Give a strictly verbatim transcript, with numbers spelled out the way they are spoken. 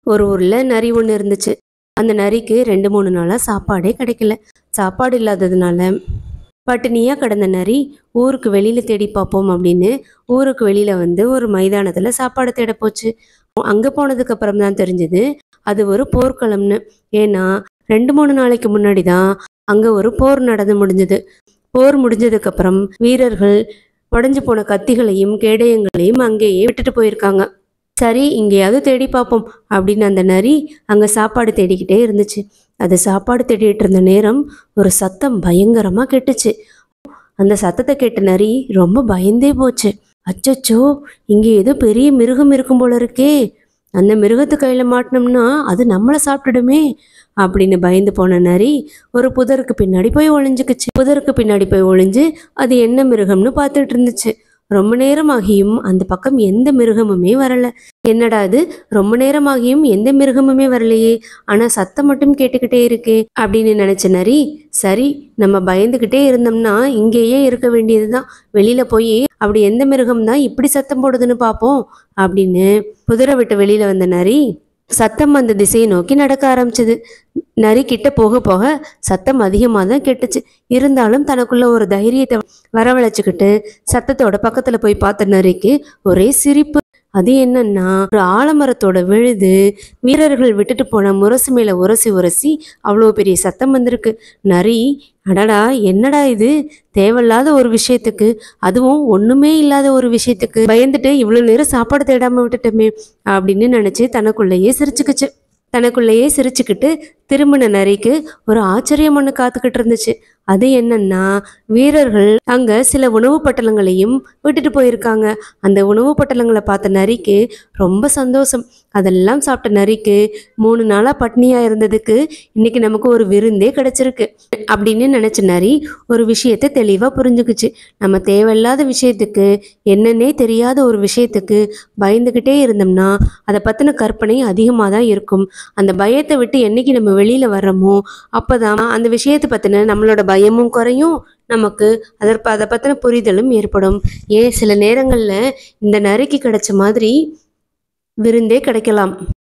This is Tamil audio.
ஒரு ஊர்ல நரி ஒன்று இருந்துச்சு. அந்த நரிக்கு ரெண்டு மூணு நாளா சாப்பாடே கிடைக்கல. சாப்பாடு இல்லாததுனால பட்டினியா கிடந்த நரி ஊருக்கு வெளியில தேடி பார்ப்போம் அப்படின்னு ஊருக்கு வெளியில வந்து ஒரு மைதானத்துல சாப்பாடு தேட போச்சு. அங்க போனதுக்கு அப்புறம் தான் தெரிஞ்சது அது ஒரு போர்க்களம்னு. ஏன்னா ரெண்டு மூணு நாளைக்கு முன்னாடி தான் அங்க ஒரு போர் நடந்து முடிஞ்சது. போர் முடிஞ்சதுக்கு அப்புறம் வீரர்கள் உடஞ்சு போன கத்திகளையும் கேடயங்களையும் அங்கேயே விட்டுட்டு போயிருக்காங்க. சரி, இங்கேயாவது தேடி பார்ப்போம் அப்படின்னு அந்த நரி அங்க சாப்பாடு தேடிக்கிட்டே இருந்துச்சு. அது சாப்பாடு தேடிட்டு இருந்த நேரம் ஒரு சத்தம் பயங்கரமா கேட்டுச்சு. அந்த சத்தத்தை கேட்ட நரி ரொம்ப பயந்தே போச்சு. அச்சச்சோ, இங்க ஏதோ பெரிய மிருகம் இருக்கும் போல இருக்கே, அந்த மிருகத்து கையில மாட்டினோம்னா அது நம்மளை சாப்பிட்டுடுமே அப்படின்னு பயந்து போன நரி ஒரு புதருக்கு பின்னாடி போய் ஒளிஞ்சுக்குச்சு. புதருக்கு பின்னாடி போய் ஒளிஞ்சு அது என்ன மிருகம்னு பார்த்துட்டு இருந்துச்சு. ரொம்ப நேரமாகியும் அந்த பக்கம் எந்த மிருகமுமே வரல. என்னடா இது, ரொம்ப நேரமாகியும் எந்த மிருகமுமே வரலையே, ஆனா சத்தம் மட்டும் கேட்டுக்கிட்டே இருக்கே அப்படின்னு நினைச்ச நரி, சரி நம்ம பயந்துகிட்டே இருந்தோம்னா இங்கேயே இருக்க வேண்டியதுதான், வெளியில போய் அப்படி எந்த மிருகம் தான் இப்படி சத்தம் போடுதுன்னு பார்ப்போம் அப்படின்னு புதரை விட்டு வெளியில வந்த நரி சத்தம் அந்த திசையை நோக்கி நடக்க ஆரம்பிச்சது. நரி கிட்ட போக போக சத்தம் அதிகமாக தான் கேட்டுச்சு. இருந்தாலும் தனக்குள்ள ஒரு தைரியத்தை வரவழைச்சுக்கிட்டு சத்தத்தோட பக்கத்துல போய் பார்த்த நரிக்கு ஒரே சிரிப்பு. அது என்னன்னா, ஒரு ஆலமரத்தோட விழுது வீரர்கள் விட்டுட்டு போன முரசு மேல உரசி உரசி அவ்வளோ பெரிய சத்தம் வந்திருக்கு. நரி, அடடா என்னடா இது, தேவையில்லாத ஒரு விஷயத்துக்கு, அதுவும் ஒண்ணுமே இல்லாத ஒரு விஷயத்துக்கு பயந்துட்டு இவ்வளவு நேரம் சாப்பாடு தேடாம விட்டுட்டோமே அப்படின்னு நினைச்சு தனக்குள்ளேயே சிரிச்சுக்குச்சு. தனக்குள்ளேயே சிரிச்சுக்கிட்டு திரும்பின நரிக்கு ஒரு ஆச்சரியம் ஒன்று காத்துக்கிட்டு இருந்துச்சு. அது என்னன்னா, வீரர்கள் அங்க சில உணவு பட்டலங்களையும் விட்டுட்டு போயிருக்காங்க. அந்த உணவு பட்டலங்களை பார்த்த நரிக்கு ரொம்ப சந்தோஷம். அதெல்லாம் சாப்பிட்ட நரிக்கு மூணு நாளா பட்னியா இருந்ததுக்கு இன்னைக்கு நமக்கு ஒரு விருந்தே கிடைச்சிருக்கு அப்படின்னு நினைச்ச நரி ஒரு விஷயத்த தெளிவா புரிஞ்சுக்குச்சு. நம்ம தேவையில்லாத விஷயத்துக்கு, என்னன்னே தெரியாத ஒரு விஷயத்துக்கு பயந்துகிட்டே இருந்தோம்னா அதை பத்தின கற்பனை அதிகமாக தான் இருக்கும். அந்த பயத்தை விட்டு என்னைக்கு நம்ம வெளியில வர்றோமோ அப்பதான் அந்த விஷயத்தை பத்தின நம்மளோட பயமும் குறையும், நமக்கு அதற்கு அதை பத்தின புரிதலும் ஏற்படும். ஏன் சில நேரங்கள்ல இந்த நரிக்கு கிடைச்ச மாதிரி விருந்தே கிடைக்கலாம்.